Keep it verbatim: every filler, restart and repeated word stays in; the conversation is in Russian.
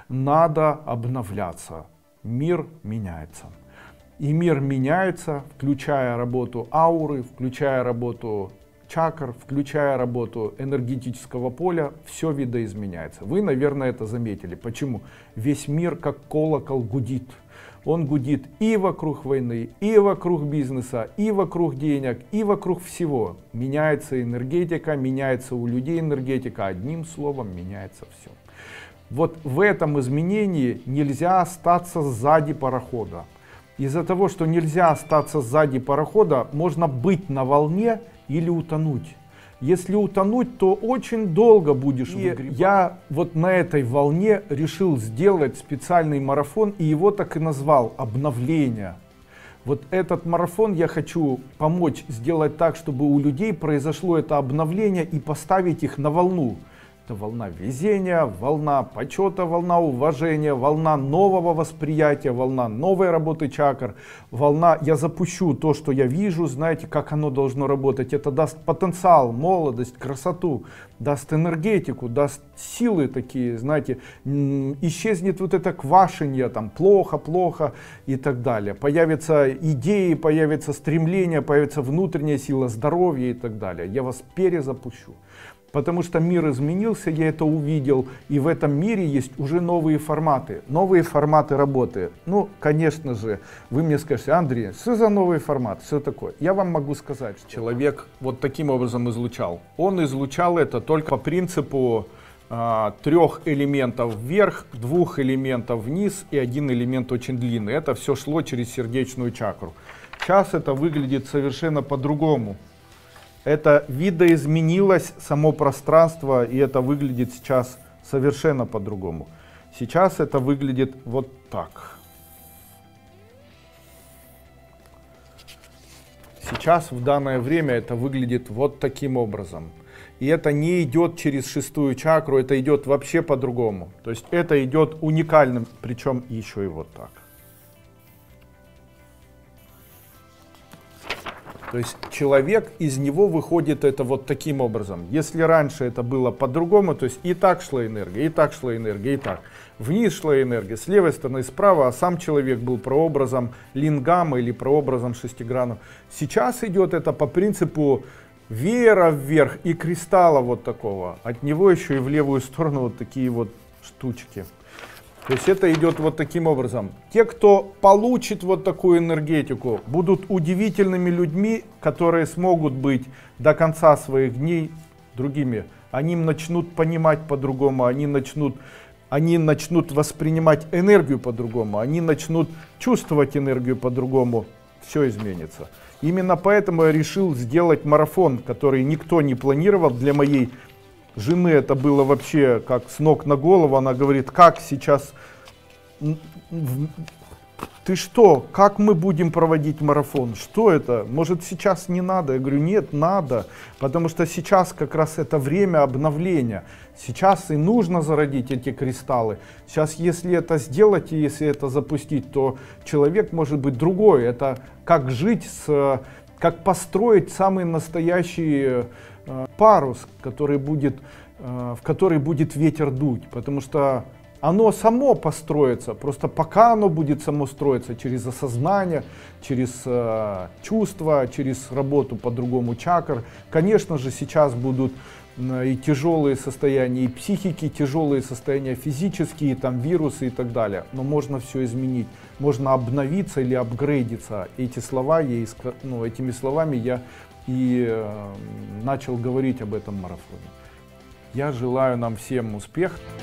Надо обновляться. Мир меняется. И мир меняется, включая работу ауры, включая работу чакр, включая работу энергетического поля, все видоизменяется. Вы, наверное, это заметили. Почему? Весь мир как колокол гудит. Он гудит и вокруг войны, и вокруг бизнеса, и вокруг денег, и вокруг всего. Меняется энергетика, меняется у людей энергетика. Одним словом, меняется все. Вот в этом изменении нельзя остаться сзади парохода. Из-за того, что нельзя остаться сзади парохода, можно быть на волне или утонуть. Если утонуть, то очень долго будешь выгребать. Я вот на этой волне решил сделать специальный марафон, и его так и назвал «Обновление». Вот этот марафон я хочу помочь сделать так, чтобы у людей произошло это обновление и поставить их на волну. Это волна везения, волна почета, волна уважения, волна нового восприятия, волна новой работы чакр, волна «я запущу то, что я вижу», знаете, как оно должно работать. Это даст потенциал, молодость, красоту, даст энергетику, даст силы такие, знаете, исчезнет вот это квашенье, там, плохо, плохо и так далее. Появятся идеи, появится стремление, появится внутренняя сила, здоровье и так далее. Я вас перезапущу. Потому что мир изменился, я это увидел, и в этом мире есть уже новые форматы, новые форматы работы. Ну, конечно же, вы мне скажете: Андрей, что за новый формат, что такое? Я вам могу сказать, что человек вот таким образом излучал. Он излучал это только по принципу э, трех элементов вверх, двух элементов вниз и один элемент очень длинный. Это все шло через сердечную чакру. Сейчас это выглядит совершенно по-другому. Это видоизменилось само пространство, и это выглядит сейчас совершенно по-другому. Сейчас это выглядит вот так. Сейчас в данное время это выглядит вот таким образом. И это не идет через шестую чакру, это идет вообще по-другому. То есть это идет уникальным, причем еще и вот так. То есть человек, из него выходит это вот таким образом. Если раньше это было по-другому, то есть и так шла энергия, и так шла энергия, и так. Вниз шла энергия, с левой стороны, справа, а сам человек был прообразом лингама или прообразом шестигранов. Сейчас идет это по принципу веера вверх и кристалла вот такого. От него еще и в левую сторону вот такие вот штучки. То есть это идет вот таким образом. Те, кто получит вот такую энергетику, будут удивительными людьми, которые смогут быть до конца своих дней другими. Они начнут понимать по-другому, они начнут, они начнут воспринимать энергию по-другому, они начнут чувствовать энергию по-другому. Все изменится. Именно поэтому я решил сделать марафон, который никто не планировал для моей жены. Это было вообще как с ног на голову. Она говорит: как сейчас, ты что, как мы будем проводить марафон, что это, может сейчас не надо? Я говорю: нет, надо, потому что сейчас как раз это время обновления. Сейчас и нужно зародить эти кристаллы. Сейчас, если это сделать и если это запустить, то человек может быть другой. Это как жить, с, как построить самый настоящий парус, который будет, в который будет ветер дуть, потому что оно само построится, просто пока оно будет само строиться через осознание, через э, чувства, через работу по-другому чакр. Конечно же, сейчас будут э, и тяжелые состояния и психики, тяжелые состояния физические, там вирусы и так далее, но можно все изменить, можно обновиться или апгрейдиться. Эти слова, я, ну, этими словами я и э, начал говорить об этом марафоне. Я желаю нам всем успеха.